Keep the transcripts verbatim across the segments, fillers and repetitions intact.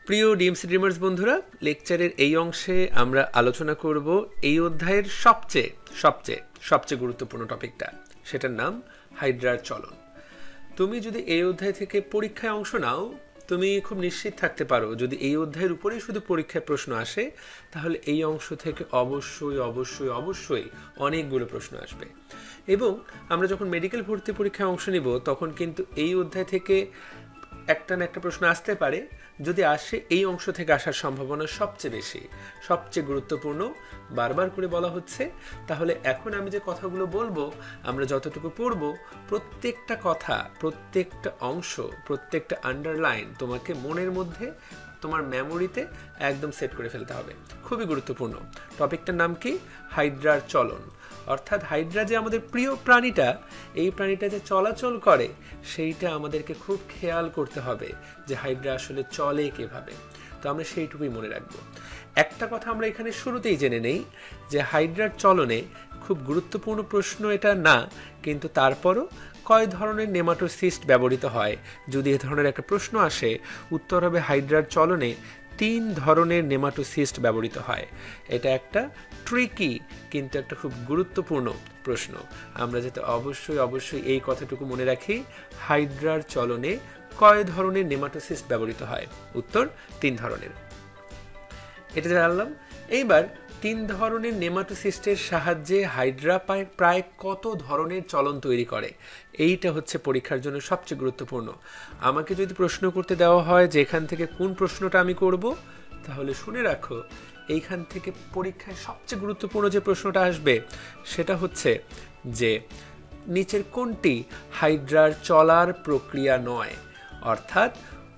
প্রিয় DMC dreamers বন্ধুরা, লেকচারের এই অংশে আমরা আলোচনা করব এই অধ্যায়ের সবচেয়ে সবচেয়ে সবচেয়ে গুরুত্বপূর্ণ টপিকটা। সেটার নাম হাইড্রার চলন। তুমি যদি এই অধ্যায় থেকে পরীক্ষায় অংশ নাও, তুমি খুব নিশ্চিত থাকতে পারো যদি এই অধ্যায়ের উপরেই শুধু পরীক্ষায় প্রশ্ন আসে, তাহলে এই অংশ থেকে অবশ্যই অবশ্যই অবশ্যই অনেকগুলো প্রশ্ন আসবে। এবং আমরা যখন মেডিকেল ভর্তি পরীক্ষায় অংশ নিব, তখন কিন্তু এই অধ্যায় থেকে একটা না একটা প্রশ্ন আসতে পারে। যদি আসে, এই অংশ থেকে আসার সম্ভাবনা সবচেয়ে বেশি, সবচেয়ে গুরুত্বপূর্ণ, বারবার করে বলা হচ্ছে। তাহলে এখন আমি যে কথাগুলো বলবো, আমরা যতটুকু পড়ব, প্রত্যেকটা কথা, প্রত্যেকটা অংশ, প্রত্যেকটা আন্ডারলাইন তোমাকে মনের মধ্যে, তোমার মেমোরিতে একদম সেট করে ফেলতে হবে। খুবই গুরুত্বপূর্ণ। টপিকটার নাম কি? হাইড্রার চলন। অর্থাৎ হাইড্রা যে আমাদের প্রিয় প্রাণীটা, এই প্রাণীটা যে চলাচল করে, সেইটা আমাদেরকে খুব খেয়াল করতে হবে যে হাইড্রা আসলে চলে কিভাবে। তো আমরা সেইটুকুই মনে রাখবো। একটা কথা আমরা এখানে শুরুতেই জেনে নেই যে হাইড্রার চলনে খুব গুরুত্বপূর্ণ প্রশ্ন এটা না, কিন্তু তারপরও কয় ধরনের নেমাটোসিস্ট ব্যবহৃত হয়। যদি এ ধরনের একটা প্রশ্ন আসে, উত্তর হবে হাইড্রার চলনে তিন ধরনের নেমাটোসিস্ট ব্যবহৃত হয়। এটা একটা ট্রিকি কিন্তু একটা খুব গুরুত্বপূর্ণ প্রশ্ন। আমরা যাতে অবশ্যই অবশ্যই এই কথাটুকু মনে রাখি, হাইড্রার চলনে কয় ধরনের নেমাটোসিস্ট ব্যবহৃত হয়। উত্তর তিন ধরনের। এটা জানলাম। এইবার তিন ধরনের নেমাটোসিস্টের সাহায্যে হাইড্রা প্রায় কত ধরনের চলন তৈরি করে, এইটা হচ্ছে পরীক্ষার জন্য সবচেয়ে গুরুত্বপূর্ণ। আমাকে যদি প্রশ্ন করতে দেওয়া হয় যে এখান থেকে কোন প্রশ্নটা আমি করব, তাহলে শুনে রাখো, এইখান থেকে পরীক্ষায় সবচেয়ে গুরুত্বপূর্ণ যে প্রশ্নটা আসবে, সেটা হচ্ছে যে নিচের কোনটি হাইড্রার চলার প্রক্রিয়া নয়। অর্থাৎ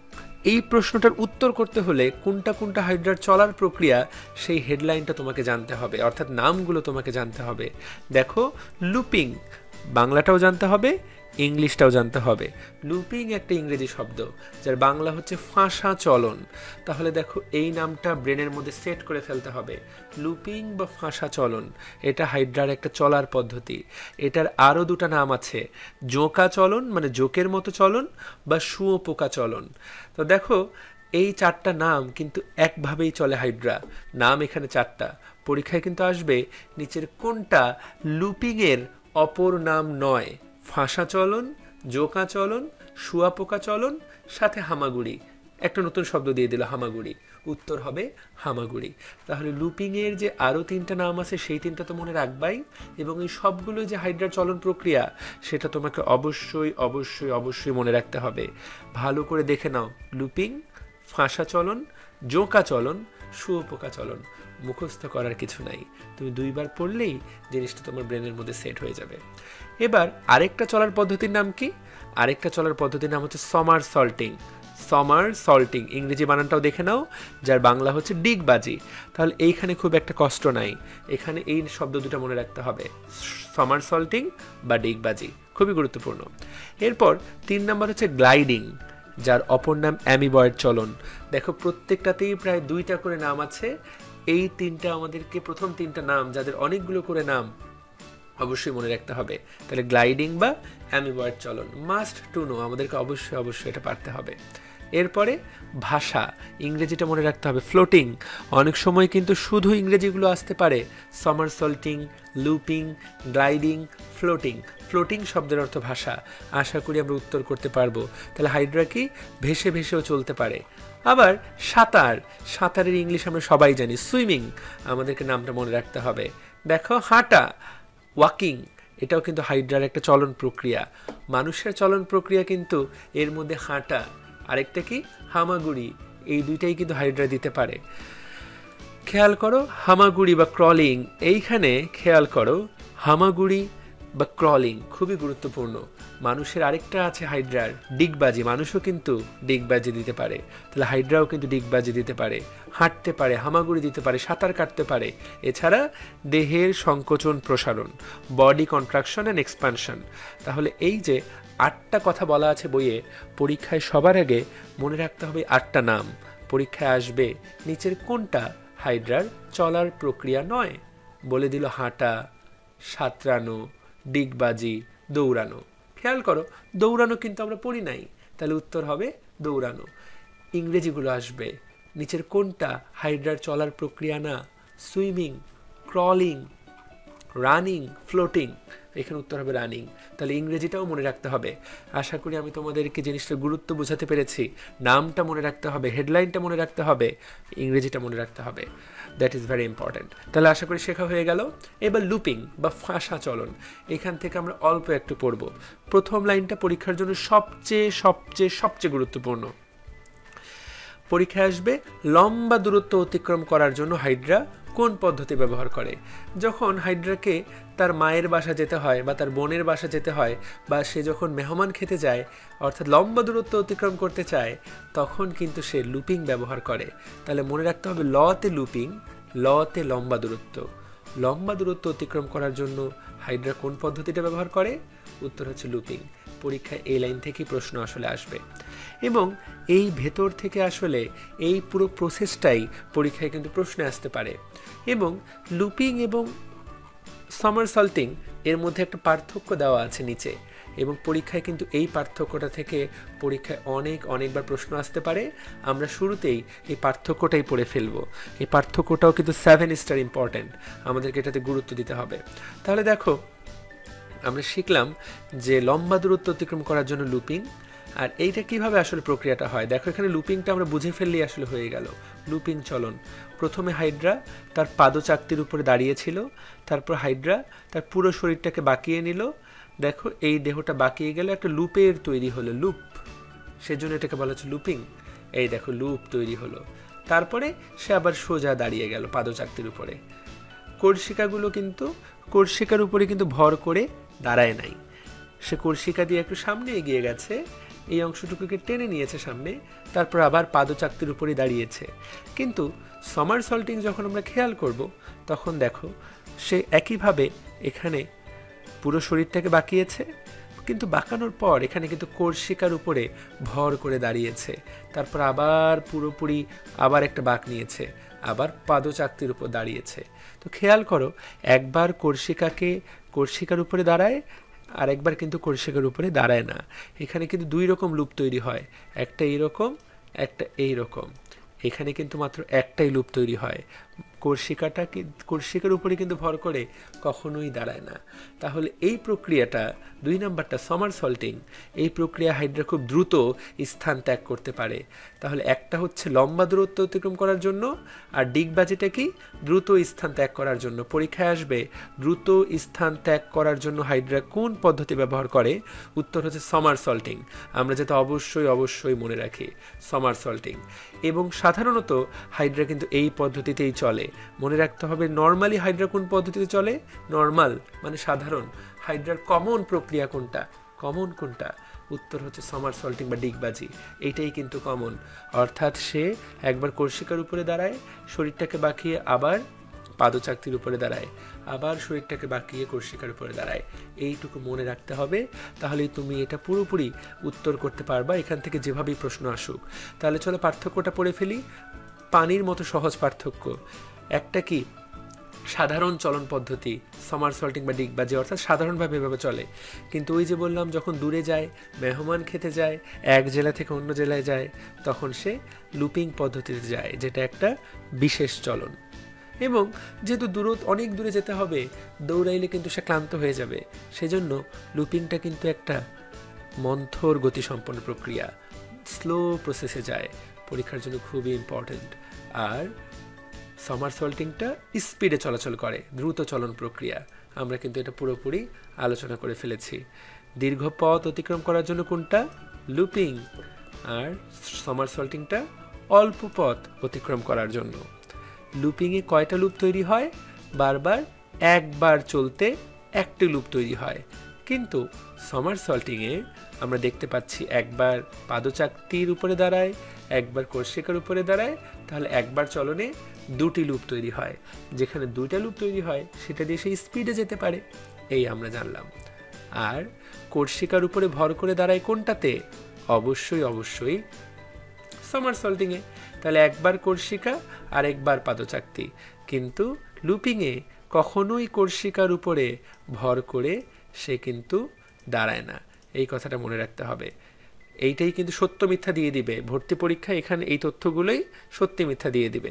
এই প্রশ্নটার উত্তর করতে হলে কোনটা কোনটা হাইড্রার চলার প্রক্রিয়া, সেই হেডলাইনটা তোমাকে জানতে হবে, অর্থাৎ নামগুলো তোমাকে জানতে হবে। দেখো, লুপিং বাংলাটাও জানতে হবে, ইংলিশটাও জানতে হবে। লুপিং একটা ইংরেজি শব্দ, যার বাংলা হচ্ছে ফাঁসা চলন। তাহলে দেখো, এই নামটা ব্রেনের মধ্যে সেট করে ফেলতে হবে। লুপিং বা ফাঁসা চলন, এটা হাইড্রার একটা চলার পদ্ধতি। এটার আরও দুটা নাম আছে, জোঁকা চলন মানে জোকের মতো চলন, বা শুঁয়োপোকা চলন। তো দেখো, এই চারটা নাম কিন্তু একভাবেই চলে হাইড্রা। নাম এখানে চারটা, পরীক্ষায় কিন্তু আসবে নিচের কোনটা লুপিংয়ের অপর নাম নয়। ফাঁসা চলন, জোকা চলন, শুয়াপোকা চলন, সাথে হামাগুড়ি। একটা নতুন শব্দ দিয়ে দিল, হামাগুড়ি। উত্তর হবে হামাগুড়ি। তাহলে লুপিংয়ের যে আরও তিনটা নাম আছে, সেই তিনটা তো মনে রাখবাই, এবং এই সবগুলো যে হাইড্রার চলন প্রক্রিয়া, সেটা তোমাকে অবশ্যই অবশ্যই অবশ্যই মনে রাখতে হবে। ভালো করে দেখে নাও, লুপিং, ফাঁসা চলন, জোকা চলন, শুয়োপোকা চলন। মুখস্থ করার কিছু নাই, তুমি দুইবার পড়লেই জিনিসটা তোমার ব্রেনের মধ্যে সেট হয়ে যাবে। এবার আরেকটা চলার পদ্ধতির নাম কি? আরেকটা চলার পদ্ধতির নাম হচ্ছে সমার সল্টিং। সমার সল্টিং ইংরেজি বানানটাও দেখে নাও, যার বাংলা হচ্ছে ডিগবাজি। তাহলে এইখানে খুব একটা কষ্ট নাই, এখানে এই শব্দ দুটো মনে রাখতে হবে, সমার সল্টিং বা ডিগবাজি। খুবই গুরুত্বপূর্ণ। এরপর তিন নাম্বার হচ্ছে গ্লাইডিং, যার অপর নাম অ্যামিবয়েড চলন। দেখো, প্রত্যেকটাতেই প্রায় দুইটা করে নাম আছে। এই তিনটা আমাদেরকে, প্রথম তিনটা নাম, যাদের অনেকগুলো করে নাম, অবশ্যই মনে রাখতে হবে। তাহলে গ্লাইডিং বা অ্যামিবয়েড চলন মাস্ট টু নো, আমাদেরকে অবশ্যই অবশ্যই এটা পারতে হবে। এরপরে ভাষা, ইংরেজিটা মনে রাখতে হবে, ফ্লোটিং। অনেক সময় কিন্তু শুধু ইংরেজিগুলো আসতে পারে, somersaulting, looping, gliding, floating. Floating শব্দের অর্থ ভাষা। আশা করি আমরা উত্তর করতে পারবো। তাহলে হাইড্রা কি? ভেসে ভেসেও চলতে পারে। আবার সাঁতার, সাঁতারের ইংলিশ আমরা সবাই জানি, সুইমিং। আমাদেরকে নামটা মনে রাখতে হবে। দেখো, হাঁটা, ওয়াকিং, এটাও কিন্তু হাইড্রার একটা চলন প্রক্রিয়া। মানুষের চলন প্রক্রিয়া কিন্তু এর মধ্যে হাঁটা, আরেকটা কি হামাগুড়ি, এই দুইটাই কিন্তু হাইড্রা দিতে পারে। খেয়াল করো, হামাগুড়ি বা ক্রলিং, এইখানে খেয়াল করো, হামাগুড়ি বা ক্রলিং খুবই গুরুত্বপূর্ণ। মানুষের আরেকটা আছে হাইড্রার, ডিগবাজি। মানুষও কিন্তু ডিগবাজি দিতে পারে, তাহলে হাইড্রাও কিন্তু ডিগবাজি দিতে পারে, হাঁটতে পারে, হামাগুড়ি দিতে পারে, সাঁতার কাটতে পারে। এছাড়া দেহের সংকোচন প্রসারণ, বডি কন্ট্রাকশন অ্যান্ড এক্সপানশন। তাহলে এই যে আটটা কথা বলা আছে বইয়ে, পরীক্ষায় সবার আগে মনে রাখতে হবে আটটা নাম। পরীক্ষায় আসবে নিচের কোনটা হাইড্রার চলার প্রক্রিয়া নয়। বলে দিল হাঁটা, সাঁতরানো, ডিগবাজি, দৌড়ানো। খেয়াল করো, দৌড়ানো কিন্তু আমরা পড়ি নাই, তাহলে উত্তর হবে দৌড়ানো। ইংরেজিগুলো আসবে, নিচের কোনটা হাইড্রার চলার প্রক্রিয়া না? Swimming, crawling, running, floating. এখানে উত্তর হবে রানিং। তাহলে ইংরেজিটাও মনে রাখতে হবে। আশা করি আমি তোমাদেরকে জিনিসটার গুরুত্ব বোঝাতে পেরেছি। নামটা মনে রাখতে হবে, হেডলাইনটা মনে রাখতে হবে, ইংরেজিটা মনে রাখতে হবে। That is very important. তাহলে আশা করি শেখা হয়ে গেল। এবার লুপিং বা ফাঁসা চলন, এখান থেকে আমরা অল্প একটু পড়ব। প্রথম লাইনটা পরীক্ষার জন্য সবচেয়ে সবচেয়ে সবচেয়ে গুরুত্বপূর্ণ। পরীক্ষায় আসবে লম্বা দূরত্ব অতিক্রম করার জন্য হাইড্রা কোন পদ্ধতি ব্যবহার করে। যখন হাইড্রাকে তার মায়ের বাসা যেতে হয় বা তার বোনের বাসা যেতে হয়, বা সে যখন মেহমান খেতে যায়, অর্থাৎ লম্বা দূরত্ব অতিক্রম করতে চায়, তখন কিন্তু সে লুপিং ব্যবহার করে। তাহলে মনে রাখতে হবে লতে লুপিং, লতে লম্বা দূরত্ব। লম্বা দূরত্ব অতিক্রম করার জন্য হাইড্রা কোন পদ্ধতিটা ব্যবহার করে? উত্তর হচ্ছে লুপিং। পরীক্ষায় এই লাইন থেকেই প্রশ্ন আসলে আসবে, এবং এই ভেতর থেকে আসলে এই পুরো প্রসেসটাই পরীক্ষায় কিন্তু প্রশ্নে আসতে পারে। এবং লুপিং এবং সামারসল্টিং এর মধ্যে একটা পার্থক্য দেওয়া আছে নিচে, এবং পরীক্ষায় কিন্তু এই পার্থক্যটা থেকে পরীক্ষায় অনেক অনেকবার প্রশ্ন আসতে পারে। আমরা শুরুতেই এই পার্থক্যটাই পড়ে ফেলবো। এই পার্থক্যটাও কিন্তু সেভেন স্টার ইম্পর্টেন্ট, আমাদেরকে এটাতে গুরুত্ব দিতে হবে। তাহলে দেখো, আমরা শিখলাম যে লম্বা দূরত্ব অতিক্রম করার জন্য লুপিং, আর এইটা কিভাবে আসলে প্রক্রিয়াটা হয়। দেখো এখানে লুপিংটা আমরা বুঝে ফেললেই আসলে হয়ে গেল। লুপিং চলন, প্রথমে হাইড্রা তার পাদচাকতির উপরে দাঁড়িয়েছিল, তারপর হাইড্রা তার পুরো শরীরটাকে বাঁকিয়ে নিল। দেখো এই দেহটা বাঁকিয়ে গেলে একটা লুপের তৈরি হলো, লুপ, সেজন্য এটাকে বলা হচ্ছে লুপিং। এই দেখো লুপ তৈরি হলো। তারপরে সে আবার সোজা দাঁড়িয়ে গেল পাদচাকতির উপরে। কর্ষিকাগুলো কিন্তু কর্ষিকার উপরে কিন্তু ভর করে দাঁড়ায় নাই, সে কর্ষিকা দিয়ে একটু সামনে এগিয়ে গেছে, এই অংশটুকুকে টেনে নিয়েছে সামনে, তারপর আবার পাদচাকতির উপরে দাঁড়িয়েছে। কিন্তু সামারসল্টিং যখন আমরা খেয়াল করব, তখন দেখো সে একইভাবে এখানে পুরো শরীরটাকে বাঁকিয়েছে, কিন্তু বাঁকানোর পর এখানে কিন্তু কর্ষিকার উপরে ভর করে দাঁড়িয়েছে, তারপর আবার পুরোপুরি আবার একটা বাঁক নিয়েছে, আবার পাদচাকতির উপর দাঁড়িয়েছে। তো খেয়াল করো, একবার কর্ষিকাকে কর্ষিকার উপরে দাঁড়ায়, আর একবার কিন্তু কর্ষিকার উপরে দাঁড়ায় না। এখানে কিন্তু দুই রকম লুপ তৈরি হয়, একটা এইরকম, একটা এইরকম। এখানে কিন্তু মাত্র একটাই লুপ তৈরি হয়। কর্ষিকাটা কর্ষিকার উপরে কিন্তু ভর করে কখনোই দাঁড়ায় না। তাহলে এই প্রক্রিয়াটা দুই নাম্বারটা সামারসল্টিং, এই প্রক্রিয়া হাইড্রা খুব দ্রুত স্থান ত্যাগ করতে পারে। তাহলে একটা হচ্ছে লম্বা দূরত্ব অতিক্রম করার জন্য, আর ডিগবাজিটা কি? দ্রুত স্থান ত্যাগ করার জন্য। পরীক্ষায় আসবে দ্রুত স্থান ত্যাগ করার জন্য হাইড্রা কোন পদ্ধতি ব্যবহার করে? উত্তর হচ্ছে সামারসল্টিং। আমরা যাতে অবশ্যই অবশ্যই মনে রাখি সামারসল্টিং। এবং সাধারণত হাইড্রা কিন্তু এই পদ্ধতিতেই চলে। মনে রাখতে হবে নর্মালি হাইড্রা কোন পদ্ধতিতে চলে? নর্মাল মানে সাধারণ। হাইড্রার কমন প্রক্রিয়া কোনটা? কমন কোনটা? উত্তর হচ্ছে সামারসল্টিং বা ডিগবাজি। এইটাই কিন্তু কমন। অর্থাৎ সে একবার কর্ষিকার উপরে দাঁড়ায়, শরীরটাকে বাঁকিয়ে আবার পাদচাকতির উপরে দাঁড়ায়, আবার শরীরটাকে বাঁকিয়ে কর্ষিকার উপরে দাঁড়ায়। এইটুকু মনে রাখতে হবে, তাহলেই তুমি এটা পুরোপুরি উত্তর করতে পারবা, এখান থেকে যেভাবেই প্রশ্ন আসুক। তাহলে চলো পার্থক্যটা পড়ে ফেলি। পানির মতো সহজ পার্থক্য। একটা কি? সাধারণ চলন পদ্ধতি, সামারসল্টিং বা ডিগবাজি, অর্থাৎ সাধারণভাবে এভাবে চলে। কিন্তু ওই যে বললাম, যখন দূরে যায়, মেহমান খেতে যায়, এক জেলা থেকে অন্য জেলায় যায়, তখন সে লুপিং পদ্ধতিতে যায়, যেটা একটা বিশেষ চলন। এবং যেহেতু দূর অনেক দূরে যেতে হবে, দৌড়াইলে কিন্তু সে ক্লান্ত হয়ে যাবে, সেজন্য লুপিংটা কিন্তু একটা মন্থর গতিসম্পন্ন প্রক্রিয়া, স্লো প্রসেসে যায়, পরীক্ষার জন্য খুবই ইম্পর্টেন্ট। আর সামারসল্টিংটা স্পিডে চলাচল করে, দ্রুত চলন প্রক্রিয়া। আমরা কিন্তু এটা পুরোপুরি আলোচনা করে ফেলেছি। দীর্ঘ পথ অতিক্রম করার জন্য কোনটা? লুপিং। আর সামারসল্টিংটা অল্প পথ অতিক্রম করার জন্য। লুপিংয়ে কয়টা লুপ তৈরি হয়? বারবার একবার চলতে একটি লুপ তৈরি হয়। কিন্তু সামারসল্টিংয়ে আমরা দেখতে পাচ্ছি একবার পাদচাকতির উপরে দাঁড়ায়, একবার কর্ষিকার উপরে দাঁড়ায়, তাহলে একবার চলনে দুটি লুপ তৈরি হয়। যেখানে দুইটা লুপ তৈরি হয়, সেটা দিয়ে সে স্পিডে যেতে পারে, এই আমরা জানলাম। আর কর্ষিকার উপরে ভর করে দাঁড়ায় কোনটাতে? অবশ্যই অবশ্যই সামারসল্টিংয়ে। তাহলে একবার কর্ষিকা আর একবার পাদচাকতি। কিন্তু লুপিংয়ে কখনোই কর্ষিকার উপরে ভর করে সে কিন্তু দাঁড়ায় না, এই কথাটা মনে রাখতে হবে। এইটাই কিন্তু সত্য মিথ্যা দিয়ে দিবে। ভর্তি পরীক্ষা এখানে এই তথ্যগুলোই সত্যি মিথ্যা দিয়ে দিবে।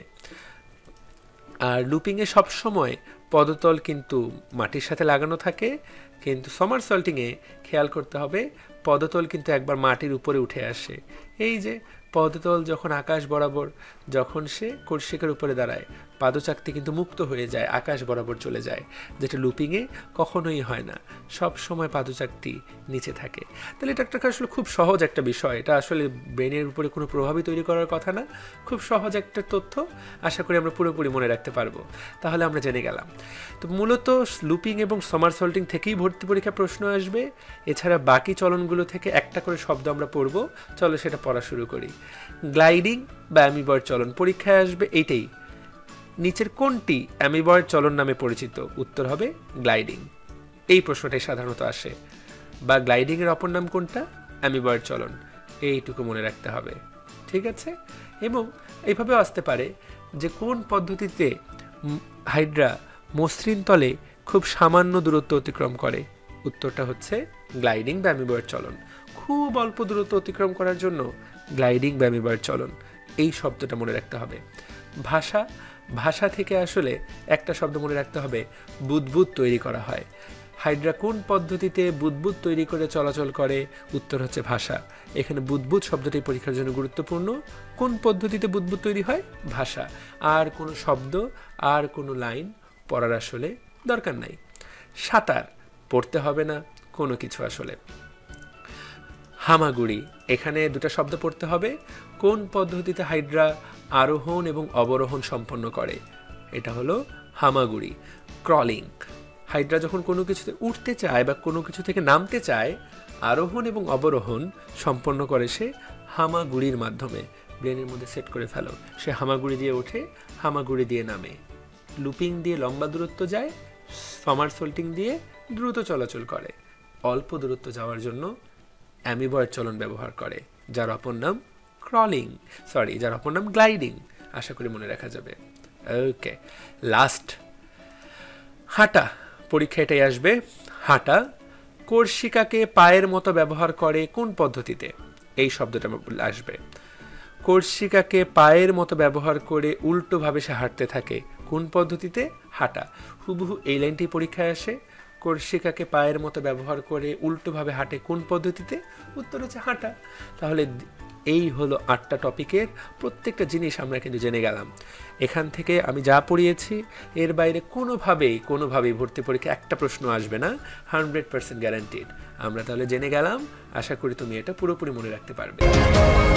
আর লুপিংয়ে সবসময় পদতল কিন্তু মাটির সাথে লাগানো থাকে, কিন্তু সমারসল্টিংয়ে খেয়াল করতে হবে পদতল কিন্তু একবার মাটির উপরে উঠে আসে। এই যে পদতল যখন আকাশ বরাবর, যখন সে কর্ষিকার উপরে দাঁড়ায়, পাদচাকতি কিন্তু মুক্ত হয়ে যায়, আকাশ বরাবর চলে যায়, যেটা লুপিংয়ে কখনোই হয় না, সব সময় পাদচাকতি নিচে থাকে। তাহলে এটা একটা আসলে খুব সহজ একটা বিষয়, এটা আসলে ব্রেনের উপরে কোনো প্রভাবই তৈরি করার কথা না, খুব সহজ একটা তথ্য, আশা করি আমরা পুরোপুরি মনে রাখতে পারবো। তাহলে আমরা জেনে গেলাম। তো মূলত লুপিং এবং সমারসল্টিং থেকেই ভর্তি পরীক্ষা প্রশ্ন আসবে। এছাড়া বাকি চলনগুলো থেকে একটা করে শব্দ আমরা পড়বো, চলো সেটা পড়া শুরু করি। গ্লাইডিং বা অ্যামিবয়েড চলন পরীক্ষায় আসবে এইটাই। নিচের কোনটি অ্যামিবয়েড চলন নামে পরিচিত? উত্তর হবে গ্লাইডিং। এই প্রশ্নটাই সাধারণত আসে। বা গ্লাইডিং এর অপর নাম কোনটা? অ্যামিবয়েড চলন। এইটুকু মনে রাখতে হবে, ঠিক আছে? এবং এইভাবেও আসতে পারে যে কোন পদ্ধতিতে হাইড্রা মসৃণ তলে খুব সামান্য দূরত্ব অতিক্রম করে? উত্তরটা হচ্ছে গ্লাইডিং বা অ্যামিবয়েড চলন। খুব অল্প দূরত্ব অতিক্রম করার জন্য গ্লাইডিং বা অ্যামিবয়েড চলন, এই শব্দটা মনে রাখতে হবে। ভাষা, ভাষা থেকে আসলে একটা শব্দ মনে রাখতে হবে, বুদবুদ তৈরি করা হয়। হাইড্রা কোন পদ্ধতিতে বুদবুদ তৈরি করে চলাচল করে? উত্তর হচ্ছে ভাষা। এখানে বুদবুদ শব্দটি পরীক্ষার জন্য গুরুত্বপূর্ণ। কোন পদ্ধতিতে বুদবুদ তৈরি হয়? ভাষা। আর কোনো শব্দ আর কোনো লাইন পড়ার আসলে দরকার নাই। সাঁতার পড়তে হবে না কোনো কিছু আসলে। হামাগুড়ি, এখানে দুটো শব্দ পড়তে হবে। কোন পদ্ধতিতে হাইড্রা আরোহণ এবং অবরোহণ সম্পন্ন করে? এটা হলো হামাগুড়ি। ক্রলিং, হাইড্রা যখন কোনো কিছুতে উঠতে চায় বা কোনো কিছু থেকে নামতে চায়, আরোহণ এবং অবরোহণ সম্পন্ন করে সে হামাগুড়ির মাধ্যমে। ব্রেনের মধ্যে সেট করে ফেলো, সে হামাগুড়ি দিয়ে ওঠে, হামাগুড়ি দিয়ে নামে। লুপিং দিয়ে লম্বা দূরত্ব যায়, সমারসল্টিং দিয়ে দ্রুত চলাচল করে। অল্প দূরত্ব যাওয়ার জন্য অ্যামিবয়েড চলন ব্যবহার করে, যার অপর নাম ক্রলিং, সরি যার অপর নাম গ্লাইডিং। আশা করি মনে রাখা যাবে। ওকে, লাস্ট হাঁটা, পরীক্ষা এটাই আসবে। হাঁটা কর্ষিকাকে পায়ের মতো ব্যবহার করে কোন পদ্ধতিতে? এই শব্দটা আসবে। কর্ষিকাকে পায়ের মতো ব্যবহার করে উল্টোভাবে সে হাঁটতে থাকে, কোন পদ্ধতিতে? হাঁটা। হুবহু এই লাইনটি পরীক্ষায় আসে। কর্ষিকাকে পায়ের মতো ব্যবহার করে উল্টোভাবে হাঁটে কোন পদ্ধতিতে? উত্তর হচ্ছে হাঁটা। তাহলে এই হলো আটটা টপিকের প্রত্যেকটা জিনিস আমরা কিন্তু জেনে গেলাম। এখান থেকে আমি যা পড়িয়েছি এর বাইরে কোনোভাবেই কোনোভাবেই ভর্তি পরীক্ষা একটা প্রশ্ন আসবে না, হান্ড্রেড পার্সেন্ট গ্যারান্টিড। আমরা তাহলে জেনে গেলাম। আশা করি তুমি এটা পুরোপুরি মনে রাখতে পারবে।